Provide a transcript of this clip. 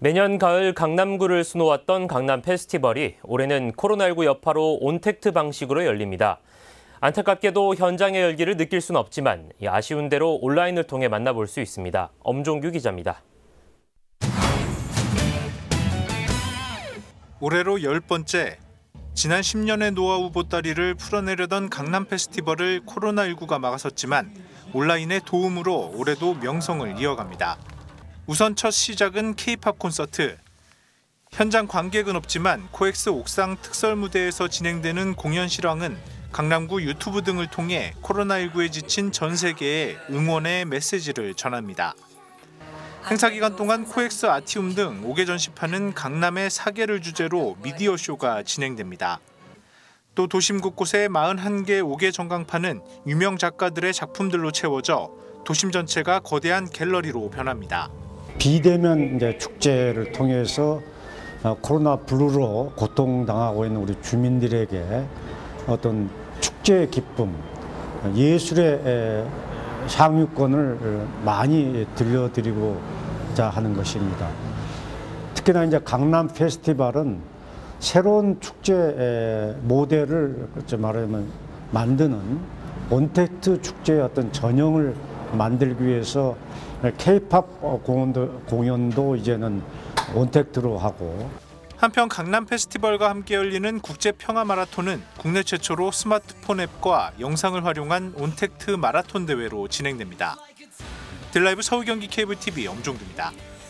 매년 가을 강남구를 수놓았던 강남 페스티벌이 올해는 코로나19 여파로 온택트 방식으로 열립니다. 안타깝게도 현장의 열기를 느낄 수는 없지만 아쉬운 대로 온라인을 통해 만나볼 수 있습니다. 엄종규 기자입니다. 올해로 10번째, 지난 10년의 노하우 보따리를 풀어내려던 강남 페스티벌을 코로나19가 막아섰지만 온라인의 도움으로 올해도 명성을 이어갑니다. 우선 첫 시작은 K-팝 콘서트. 현장 관객은 없지만 코엑스 옥상 특설 무대에서 진행되는 공연 실황은 강남구 유튜브 등을 통해 코로나19에 지친 전 세계에 응원의 메시지를 전합니다. 행사 기간 동안 코엑스 아티움 등 5개 전시판은 강남의 사계를 주제로 미디어 쇼가 진행됩니다. 또 도심 곳곳에 41개 5개 전광판은 유명 작가들의 작품들로 채워져 도심 전체가 거대한 갤러리로 변합니다. 비대면 축제를 통해서 코로나 블루로 고통당하고 있는 우리 주민들에게 어떤 축제의 기쁨, 예술의 향유권을 많이 들려드리고자 하는 것입니다. 특히나 이제 강남 페스티벌은 새로운 축제 모델을 말하면 만드는 온택트 축제의 어떤 전형을 만들기 위해서 K-팝 공연도 이제는 온택트로 하고. 한편 강남 페스티벌과 함께 열리는 국제 평화 마라톤은 국내 최초로 스마트폰 앱과 영상을 활용한 온택트 마라톤 대회로 진행됩니다. 딜라이브 서울 경기 케이블 TV 엄종규입니다.